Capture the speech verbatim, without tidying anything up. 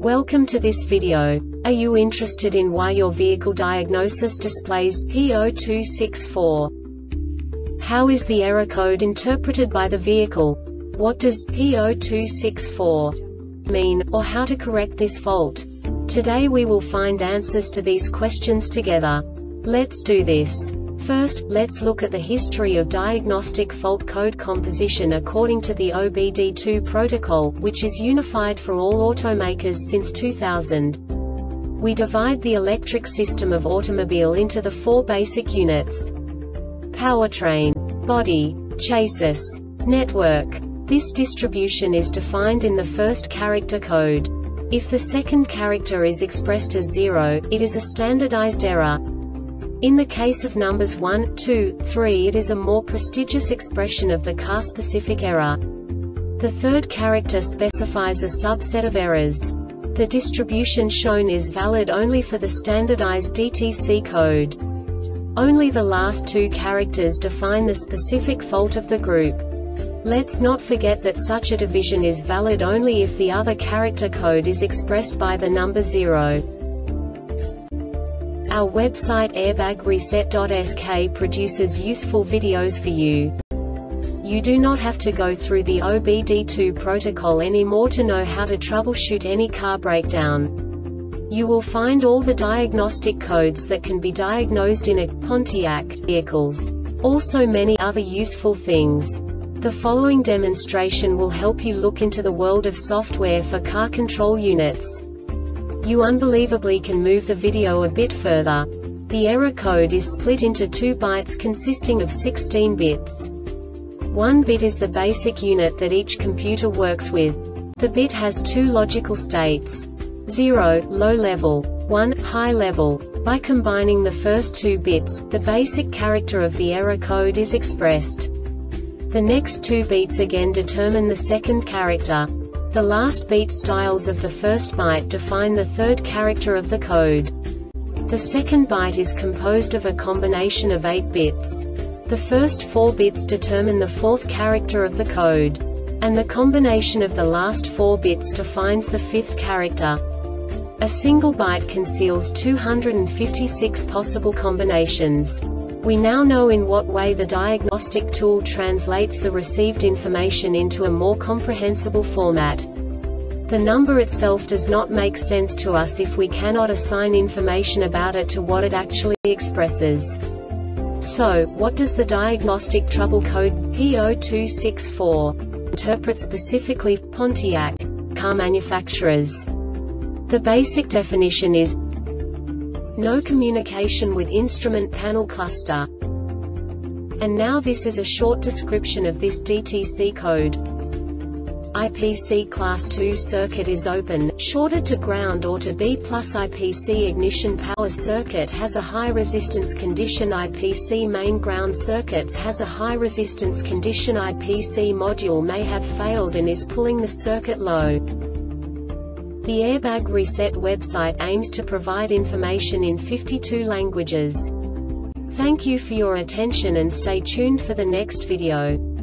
Welcome to this video. Are you interested in why your vehicle diagnosis displays P zero two six four? How is the error code interpreted by the vehicle? What does P zero two six four mean, or how to correct this fault? Today we will find answers to these questions together. Let's do this. First, let's look at the history of diagnostic fault code composition according to the O B D two protocol, which is unified for all automakers since two thousand. We divide the electric system of automobile into the four basic units: powertrain, body, chassis, network. This distribution is defined in the first character code. If the second character is expressed as zero, it is a standardized error. In the case of numbers one, two, three, it is a more prestigious expression of the car-specific error. The third character specifies a subset of errors. The distribution shown is valid only for the standardized D T C code. Only the last two characters define the specific fault of the group. Let's not forget that such a division is valid only if the other character code is expressed by the number zero. Our website airbag reset dot S K produces useful videos for you. You do not have to go through the O B D two protocol anymore to know how to troubleshoot any car breakdown. You will find all the diagnostic codes that can be diagnosed in a Pontiac vehicles. Also many other useful things. The following demonstration will help you look into the world of software for car control units. You unbelievably can move the video a bit further. The error code is split into two bytes consisting of sixteen bits. One bit is the basic unit that each computer works with. The bit has two logical states: zero, low level, one, high level. By combining the first two bits, the basic character of the error code is expressed. The next two beats again determine the second character. The last beat styles of the first byte define the third character of the code. The second byte is composed of a combination of eight bits. The first four bits determine the fourth character of the code. And the combination of the last four bits defines the fifth character. A single byte conceals two hundred fifty-six possible combinations. We now know in what way the diagnostic tool translates the received information into a more comprehensible format. The number itself does not make sense to us if we cannot assign information about it to what it actually expresses. So, what does the diagnostic trouble code P zero two six four interpret specifically for Pontiac car manufacturers? The basic definition is no communication with instrument panel cluster. And now this is a short description of this D T C code. I P C class two circuit is open, shorted to ground or to B plus I P C ignition power circuit has a high resistance condition. I P C main ground circuits has a high resistance condition. I P C module may have failed and is pulling the circuit low. The Airbag Reset website aims to provide information in fifty-two languages. Thank you for your attention and stay tuned for the next video.